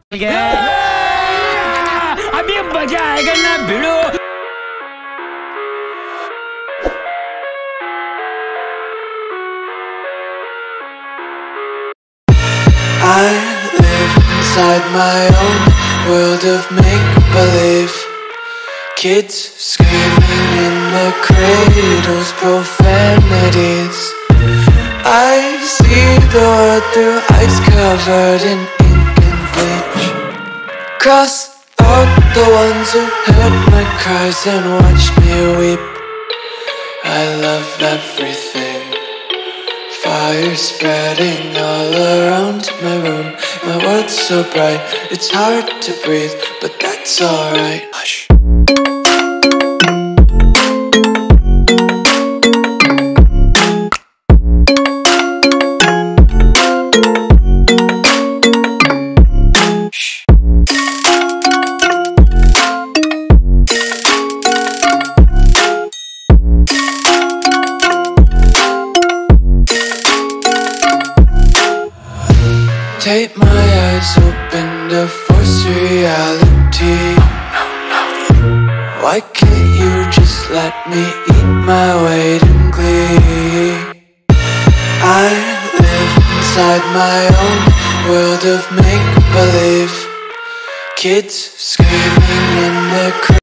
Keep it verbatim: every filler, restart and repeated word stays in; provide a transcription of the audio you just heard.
अभी मजा आएगा ना भिड़ो। I live inside my own world of make-believe. Kids screaming in the cradles, profanities. I see the world through ice covered in ink and bleach. Cross out the ones who heard my cries and watched me weep. I love everything. Fire spreading all around my room. My world's so bright, it's hard to breathe, but that's alright. Hush. Tape my eyes open to force reality. Why can't you just let me eat my weight in glee? I live inside my own world of make-believe. Kids screaming in the crowd.